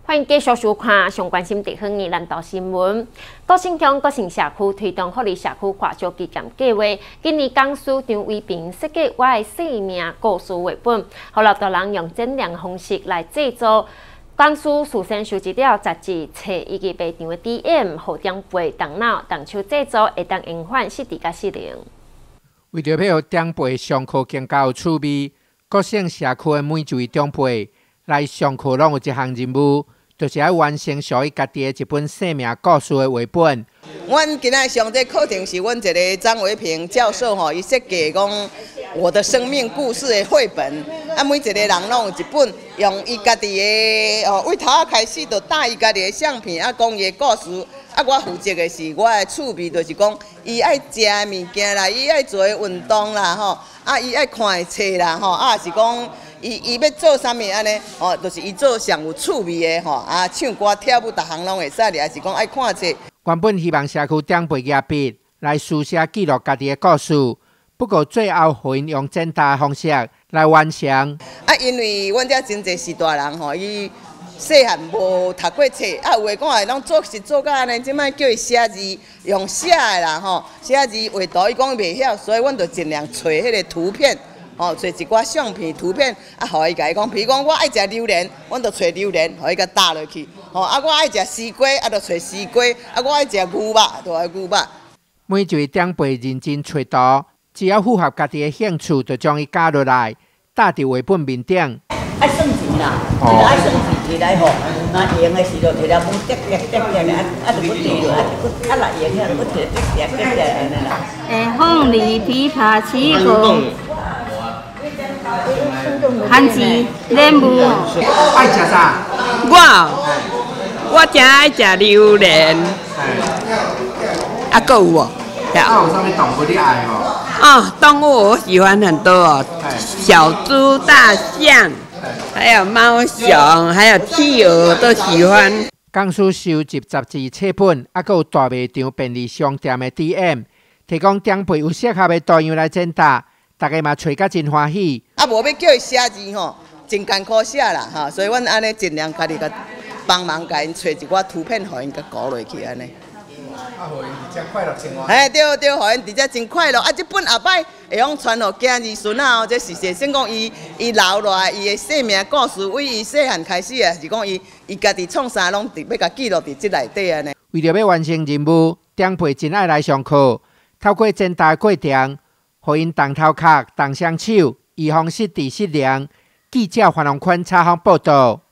欢迎继续收看上关心地方的南投新闻。高新乡国城社区推动福利社区跨足基金计划，今年讲师张伟平设计我的生命故事绘本，互老大人用展览方式来制作。讲师事先收集了杂志、册以及备场的 DM， 互长辈动脑动手制作，会当延缓失智甲失灵。 为着要互长辈上课更加有趣味，各省社区的每一位长辈来上课，拢有一项任务。就是要完成属于家己的一本生命故事的绘本。 阮今仔上这课程是阮一个张维平教授伊设计讲我的生命故事的绘本。每一个人拢有一本，用伊家己的为头开始就带伊家己的相片，讲伊的故事。我负责的是我的趣味，就是讲伊爱食的物件啦，伊爱做的运动啦，伊爱看的册啦，是讲。伊要做啥物安尼？就是伊做上有趣味的唱歌跳舞，逐项拢会使，还是讲爱看册。 原本希望社区长辈举笔来书写记录家己的故事，不过最后互因用简单的方式来完成。 因为阮遮真侪是大人伊细汉无读过册，有诶讲会拢做是做到安尼，即摆叫伊写字用写的啦，写字画图伊讲伊袂晓，所以阮就尽量找迄个图片。找一寡相片、图片，互伊甲伊讲，比如讲我爱食榴莲，阮就找榴莲，互伊甲搭落去。我爱食西瓜，就找西瓜。我爱食牛肉，就爱牛肉。 每一位长辈认真找图，只要符合家己的兴趣，就将伊加落来，搭伫绘本面顶。 爱算钱啦，爱算钱来吼，用的时就摕了本叠，就要对落，就来用遐，就摕安尼啦。 凤梨、枇杷、奇果。番薯、莲雾， 爱食啥？ 我真爱食榴莲。还有无？ 有啥物动物你爱吼？ 动物我喜欢很多哦，小猪、大象，还有猫熊，还有企鹅都喜欢。 讲师收集杂志册本，还有大卖场便利商店的 DM， 提供长辈有适合的图样来检查。大家嘛找甲真欢喜。 无要叫伊写字真艰苦写啦所以阮安尼尽量家己甲帮忙，甲因找一寡图片，互因甲搞落去安尼。 互因直接快乐生活。 对，互因直接真快乐。这本后摆会用传互囝儿孙这是先讲伊留落来伊的生命故事，为伊细汉开始是讲伊家己创啥拢要甲记录伫这内底安尼。 为了要完成任务，长辈真爱来上课，透过简单的过程。互因动头壳、动双手，预防失智失灵。记者黄龙坤采访报道。